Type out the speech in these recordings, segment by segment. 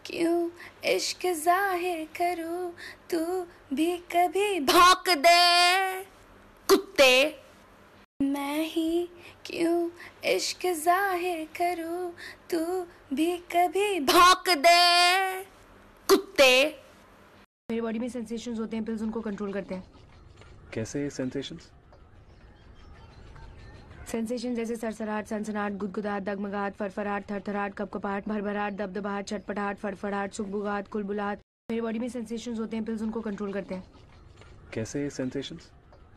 क्यों इश्क जाहिर करूं, तू भी कभी भौंक दे कुत्ते। मैं ही क्यों इश्क जाहिर करूं, तू भी कभी भौंक दे कुत्ते। मेरी बॉडी में सेंसेशंस होते हैं, पिल्स उनको कंट्रोल करते हैं। कैसे सेंसेशंस? सेंसेशन जैसे सरसराहट, सनसनाहट, गुदगुदाहट, डगमगाहट, फरफराहट, थरथराहट, कपकपाहट, भरभराहट, दबदबाहट, छटपटाहट, फड़फड़ाहट, सुगबुगाहट, कुलबुलाहट। मेरी बॉडी में सेंसेशंस होते हैं, पिल्स उनको कंट्रोल करते हैं। कैसे सेंसेशंस?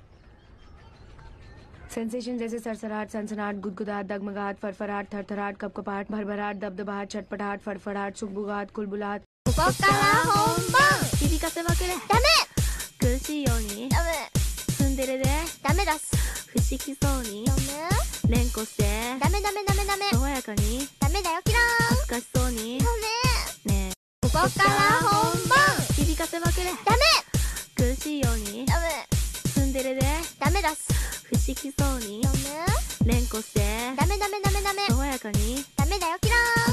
सेंसेशन जैसे सरसराहट, सनसनाहट, गुदगुदाहट, डगमगाहट, फरफराहट, थरथराहट, कपकपाहट, भरभराहट, दबदबाहट, छटपटाहट, फड़फड़ाहट, सुगबुगाहट, कुलबुलाहट। ここから本番響かせまくれダメ苦しいようにダメツンデレでダメだす不思議そうにダメ連呼してダメダメダメダメ爽やかにダメだよキラー恥ずかしそうにダメねえここから本番響かせまくれダメ苦しいようにダメツンデレでダメだす不思議そうにダメ連呼してダメダメダメダメ爽やかにダメだよキラー